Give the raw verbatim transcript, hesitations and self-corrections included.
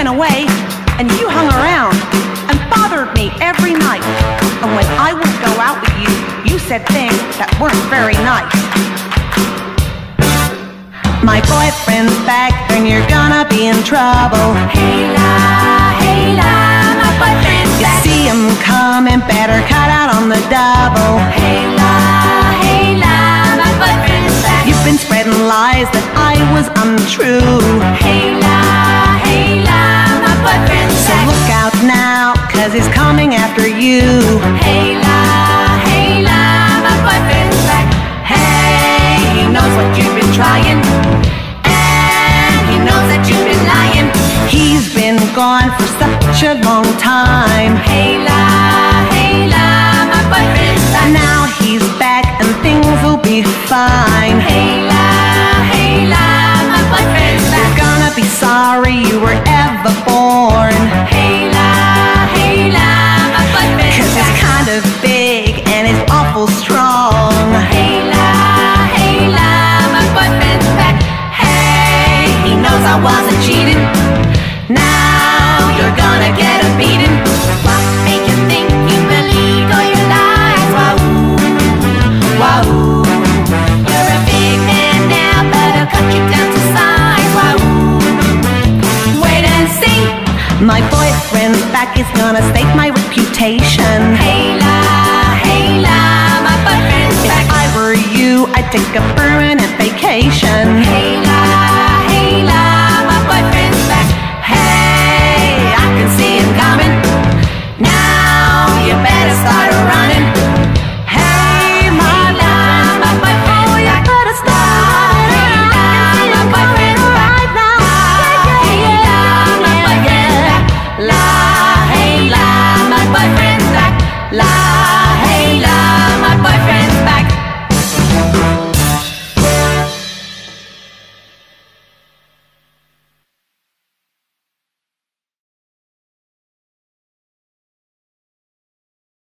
went away, and you hung around and bothered me every night. And when I would go out with you, you said things that weren't very nice. My boyfriend's back, and you're gonna be in trouble. Hey la, hey la, my boyfriend's back. You see him coming, better cut out on the double. Hey la, hey la, my boyfriend's back. You've been spreading lies that I was untrue. Hey la, hey la, my boyfriend's So back. look out now, cause he's coming after you. Hey la, hey la, my boyfriend's back. Hey, he knows what you've been trying, And he knows that you've been lying. he's been gone for such a long time. Hey la, hey la, my boyfriend's back. And now he's back and things will be fine. Hey la, hey la, my boyfriend's back. You're gonna be sorry you were ever born. Hey la, hey la, my boyfriend's Cause back. he's kind of big and he's awful strong. Hey la, hey la, my boyfriend's back. Hey, He knows I wasn't cheating. Now you're gonna get a beating. what make you think you believe all your lies? Wahoo, Wahoo. you're a big man now, but I'll cut you down to size. Wahoo, wait and see. My boyfriend's back, he's gonna stake my